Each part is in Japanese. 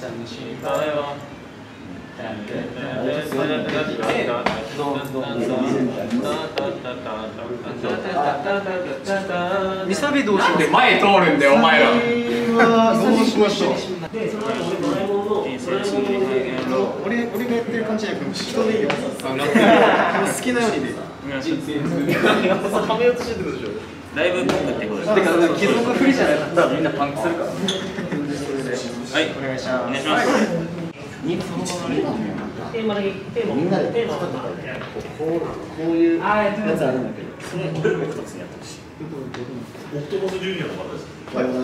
ミサビどうしで前通るんだよお前ら。 俺がやってる感じじゃなくて人でいいよ。好きなようにで。はめようとしてるでしょ。 ライブパンクってことです。 てか既存が不利じゃなかったらみんなパンクするから。はい、 お願いします。お願いします。 みんなでこういうやつあるんだけど、それを僕たちにやってほしい。オクトパスジュニアの方ですか。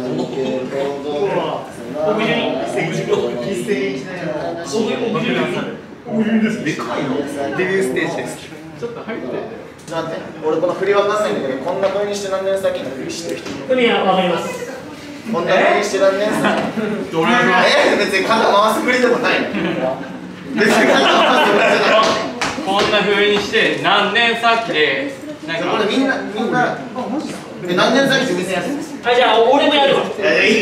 でかいのデビューステージです。ちょっと入って。待って、俺この振りわかんないんだけど、こんな風にして何年先の振りしてる人。 ふみはわかります。 こんな風にして何年先。別に肩回す振りでもない。別に肩回す振りじゃない。 こんな風にして何年先で。 これみんな何年先って別にやつ。 あ、じゃあ俺もやるわ。 なんか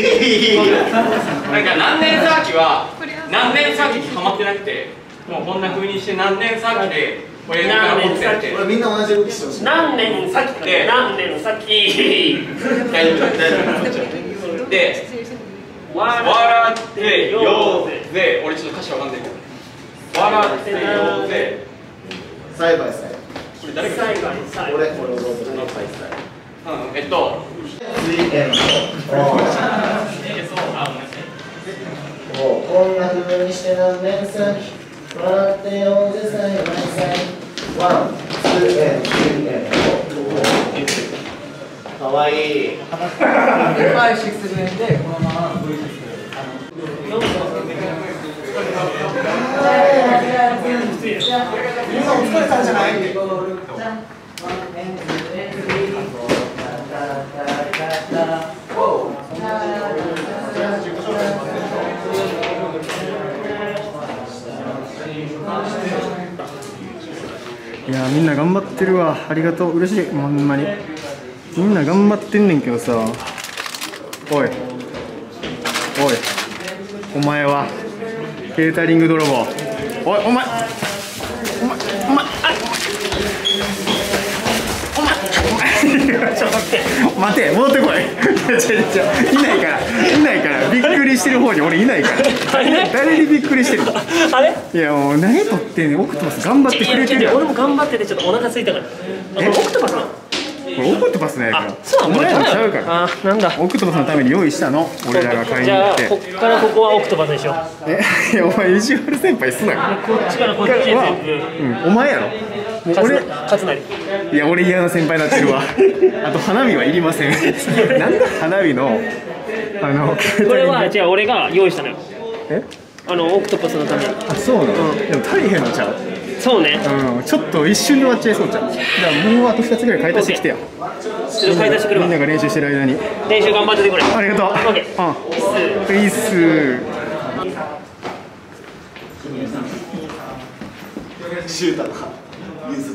何年先は何年先にハマってなくて、もうこんな風にして何年先で俺が持ってやって。 俺みんな同じ動きしてほしい。 何年先って何年先。 大丈夫で、笑ってようぜ。俺ちょっと歌詞わかんないけど。笑ってようぜ。 サイバイサイ。 これ誰か。 俺。こんな風にして何年先。笑ってようぜサイバイサイ。ワン、ツー、かわいい。5、6年でこのまま V です。みんなお疲れたんじゃない？いやみんな頑張ってるわ。ありがとう。嬉しい。ほんまにみんな頑張ってんねんけどさ、おいお前はケータリング泥棒。お前ちょっと待て、戻ってこい。いないからびっくりしてる方に俺いないから。誰にびっくりしてる。 あれ？ いやもう何撮ってんねん。オクトパス頑張ってくれてるやん。 俺も頑張っててちょっとお腹空いたから。オクトパスなの？ これオクトパスのやから。 そうなの？ お前らのちゃうから。 あ、なんだ。 オクトパスのために用意したの。俺らが買いに行って。 じゃあこっからここはオクトパスでしょ。 いやお前意地悪先輩すなよ。 こっちからこっちへ全部。 お前やろ。俺勝成。 いや俺嫌な先輩になってるわ。あと花火はいりません。なんで花火のこれはじゃあ俺が用意したのよ。オクトパスのために。 あ、そうなの。でも足りへんのちゃう。 そうね。 ちょっと一瞬で終わっちゃいそうちゃう。じゃあもうあと2つぐらい買い足してきてよ。 ちょっと買い足してくるわ。 みんなが練習してる間に。 練習頑張っててくれ。 ありがとう。 オッケー。 いいっす。シュータが譲った。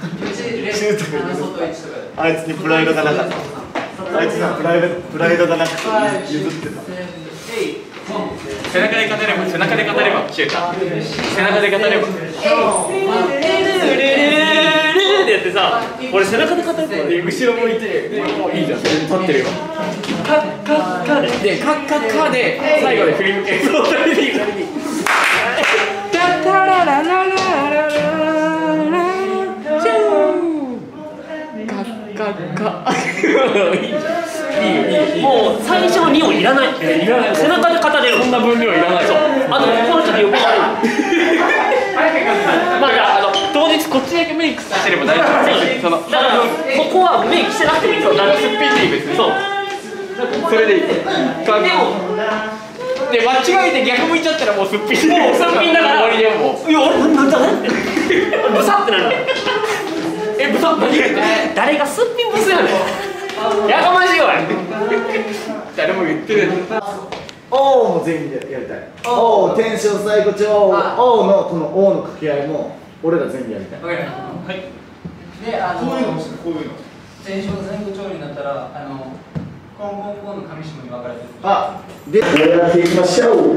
あいつにプライドがなかった。あいつがプライドがなくて譲ってた。 背中で語ればシュータ。背中で語れば。ってやってさ、俺背中で語って後ろ向いて、もういいじゃん。立ってるよ。カッカッカで最後で振り向け。もう最初の2音いらない。背中で語れる。こんな分量いらない。そう。あとこの人で横にある。まあじゃあ当日こっちだけメイクしてれば大丈夫。だからここはメイクしてなくてもいい。そう。すっぴんでいい別に。そう。それでいい。で間違えて逆向いちゃったらもうすっぴん。もうすっぴんだから。いや俺なんだね。ブサってなる。ブサ何？誰がすっぴんブスやねん。やかましいわ。誰も言ってない。 王も全員でやりたい。王、天正最高潮、王のこの王の掛け合いも俺ら全部やりたい。 はい。で、こういうの。天正最高潮になったらあ、で、やっていきましょう。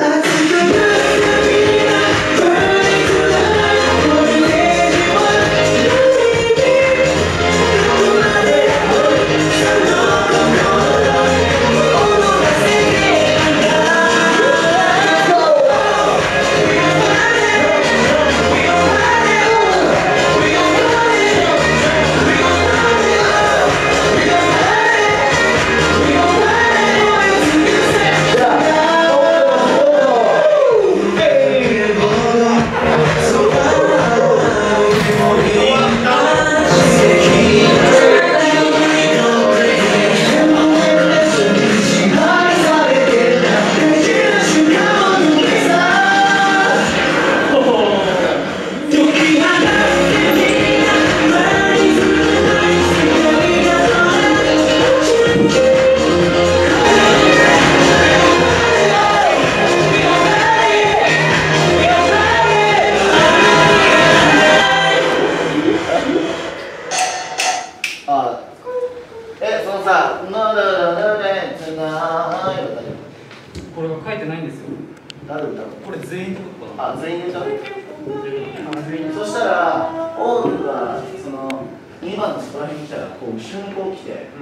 これは書いてないんですよ。 これ全員ってことかな。あ、全員歌う。そしたら、オールがその2番のストライクに来たら、こう後ろにこう来て。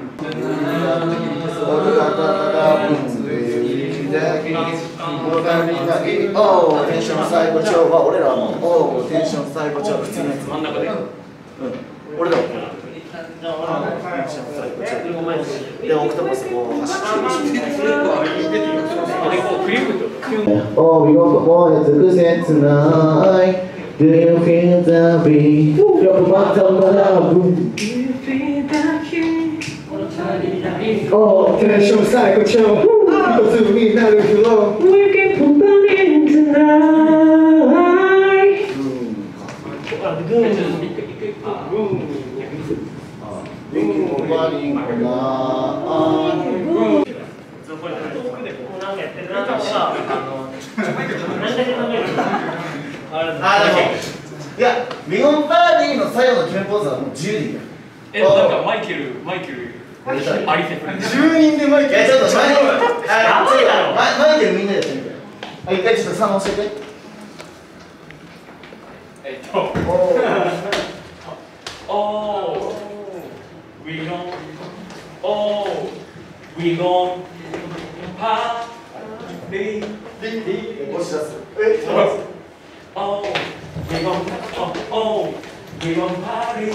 おー、テンション最高潮は俺らの。おー、テンション最高潮普通のやつ。真ん中で。俺らはこう。で、オクトパスこう走って。Oh, we go for more than 2 tonight. Do you feel the beat? From the bottom of the room. Oh, tension cycle chill. Go to me now if you love. We can put them in tonight.いや、ミオンパーティーの最後の決めポーズはもう自由でいいよ。 なんかマイケルアリセ 10人でマイケル。ちょっとマイケルみんなでやってみて。一回ちょっと3教えて。 We gon' party. 押し出す。 Oh, we gon' party.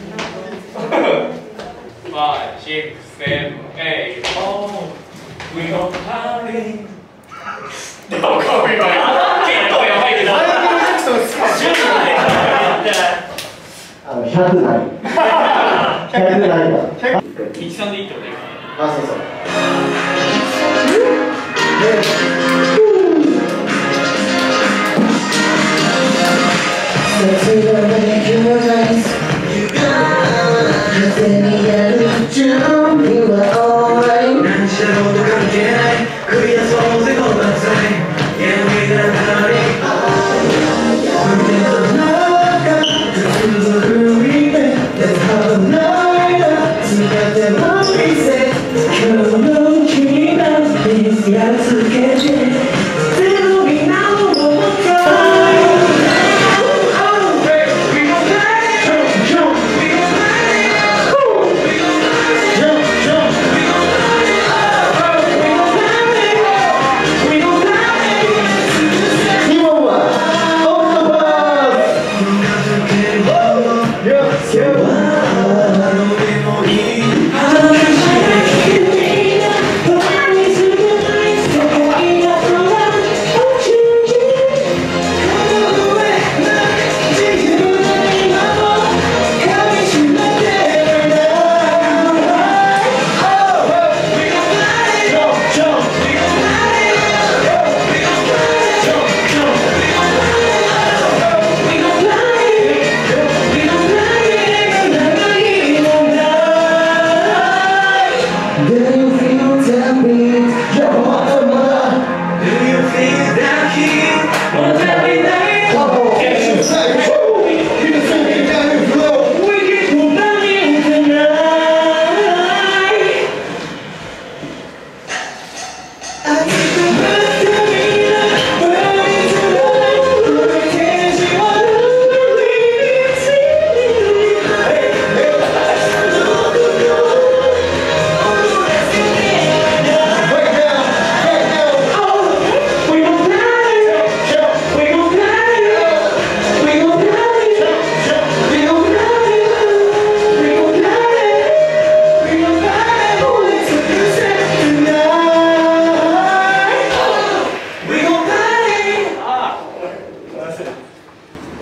5, 6, 7, 8. Oh, we gon' party. 結構やばいけど。 100台。100台だ。 13でいいってことだよ。 あ、そうそう。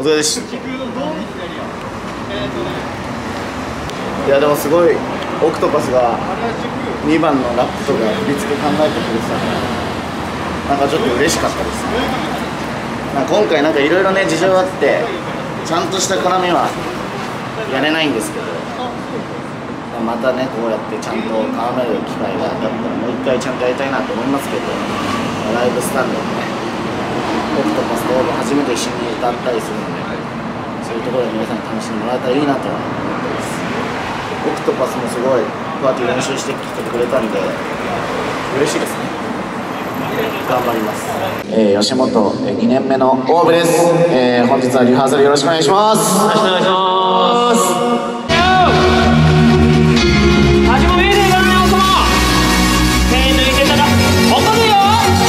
お疲れです。いやでもすごいオクトパスが2番のラップとか振り付け考えてくれてたからなんかちょっと嬉しかったですね。なんか今回なんかいろいろね事情あってちゃんとした絡みはやれないんですけど、またねこうやってちゃんと絡める機会があったらもう一回ちゃんとやりたいなと思いますけど、ライブスタンドでねオクトパスと初めて一緒に歌ったりするので、そういうところで皆さんに楽しんでもらえたらいいなと思ってます。オクトパスもすごいパーティー練習してきてくれたんで嬉しいですね。頑張ります。吉本2年目のオーブです。本日はリハーサルよろしくお願いします。 よろしくお願いします。始まめでからね、おさま手抜いてたら怒るよ。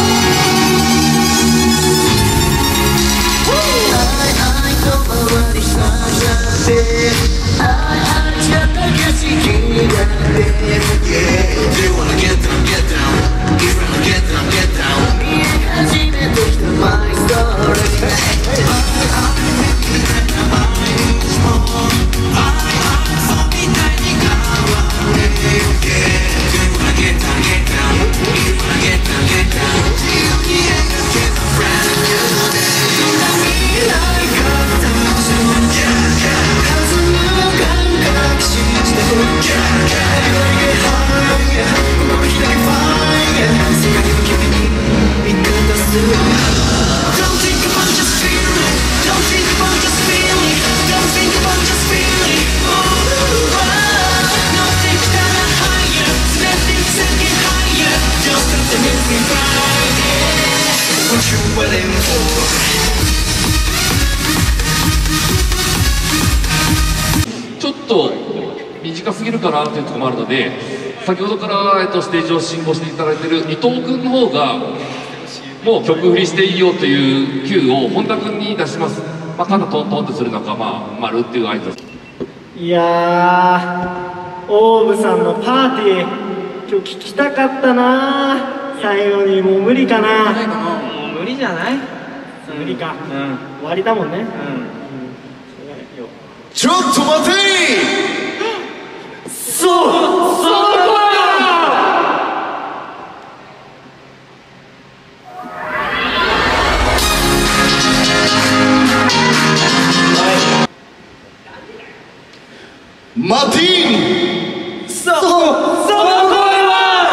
ちょっと短すぎるかなというところもあるので、先ほどから、ステージを進行していただいている伊藤君の方がもう曲振りしていいよというキューを本田君に出します。まあ、ただトントンとするのか、まあ、丸っていう合図。 いやー、オーブさんのパーティー今日聞きたかったな。最後にもう無理かな。もう無理じゃない？無理か。終わりだもんね。 ちょっと待てー。マティーニ、その声は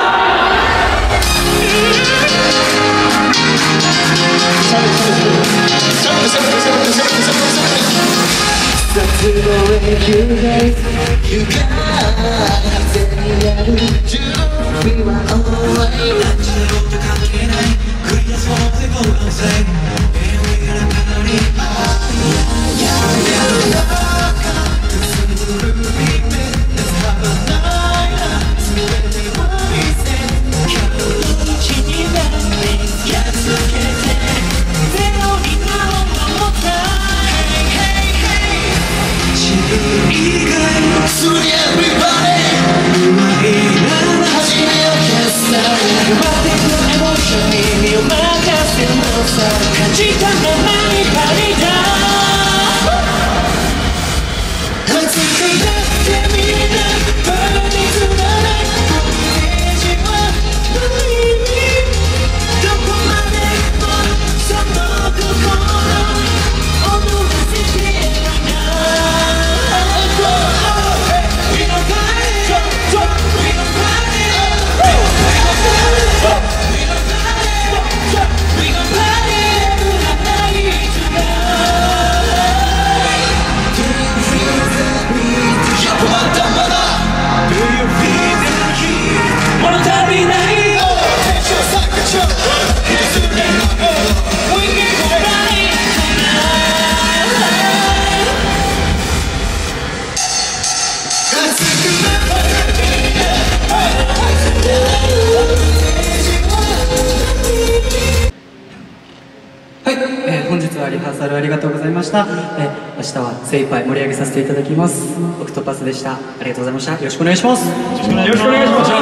本日はリハーサルありがとうございました。明日は精一杯盛り上げさせていただきます。オクトパスでした。ありがとうございました。よろしくお願いします。よろしくお願いします。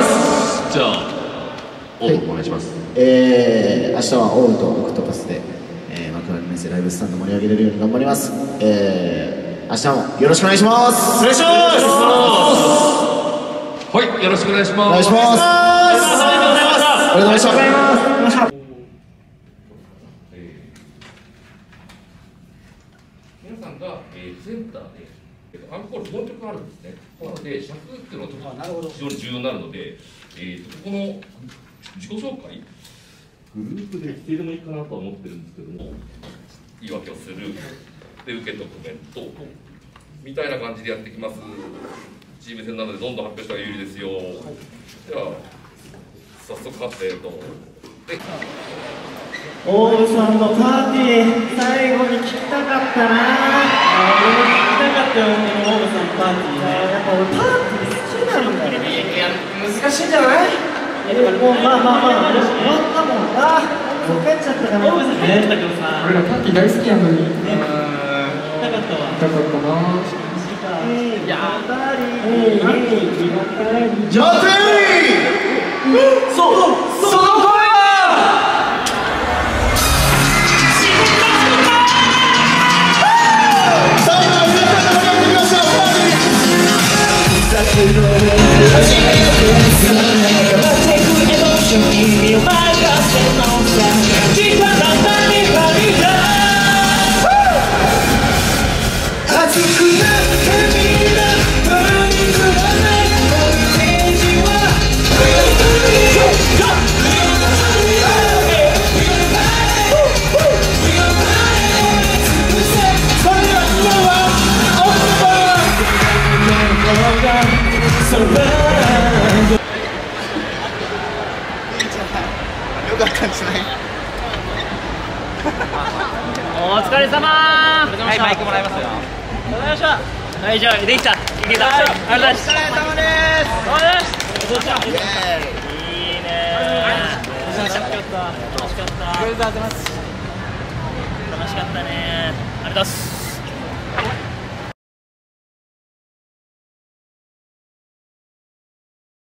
じゃあオーブお願いします。 明日はオーブとオクトパスで幕張メッセライブスタンド盛り上げれるように頑張ります。明日もよろしくお願いします。お願いします。 はい、よろしくお願いします。 お願いします。ありがとうございました。 皆さんが、センターで、アンコール4曲あるんですね。なので尺っていうのは非常に重要になるので、ここの自己紹介グループでしてでもいいかなとは思ってるんですけども、言い訳をするで受けとコメントみたいな感じでやっていきます。チーム戦なのでどんどん発表したら有利ですよ。では早速発表オーブさんのパーティー最後に聞きたかったな。俺も聞きたかったよ、このオーブさんのパーティーね。やっぱ俺パーティー好きなんだよ。いや難しいんじゃない？もうまあ終わったもんな。もう帰っちゃったから。オーブさん帰ってたけどさ、 俺らパーティー大好きやのに。 聞きたかったわ。 痛かったな。 やったりジャズその声はよかったんじゃない？ お疲れ様。はい、マイクもらいますよ。ありがとうございました。はい、じゃあできた。いけた。ありがとうございます。お疲れ様です。いいね。楽しかった。楽しかったね。ありがとうございます。